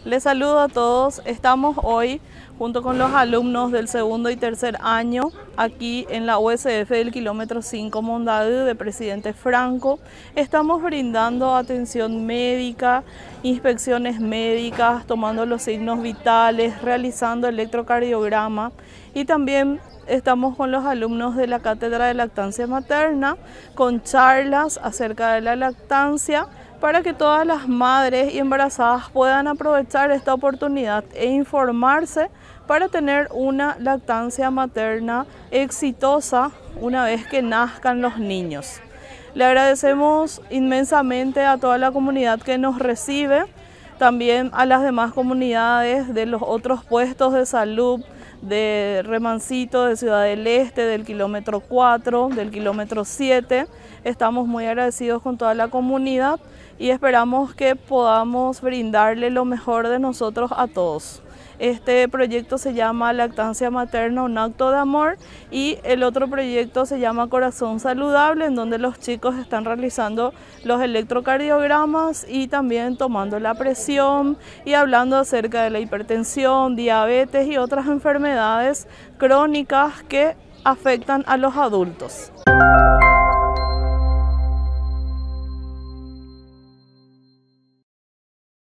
Les saludo a todos. Estamos hoy junto con los alumnos del segundo y tercer año aquí en la USF del kilómetro 5 Mondadú de Presidente Franco. Estamos brindando atención médica, inspecciones médicas, tomando los signos vitales, realizando electrocardiograma y también estamos con los alumnos de la Cátedra de Lactancia Materna con charlas acerca de la lactancia para que todas las madres y embarazadas puedan aprovechar esta oportunidad e informarse para tener una lactancia materna exitosa una vez que nazcan los niños. Le agradecemos inmensamente a toda la comunidad que nos recibe, también a las demás comunidades de los otros puestos de salud de Remancito, de Ciudad del Este, del kilómetro 4, del kilómetro 7. Estamos muy agradecidos con toda la comunidad y esperamos que podamos brindarle lo mejor de nosotros a todos. Este proyecto se llama Lactancia Materna, un acto de amor, y el otro proyecto se llama Corazón Saludable, en donde los chicos están realizando los electrocardiogramas y también tomando la presión y hablando acerca de la hipertensión, diabetes y otras enfermedades crónicas que afectan a los adultos.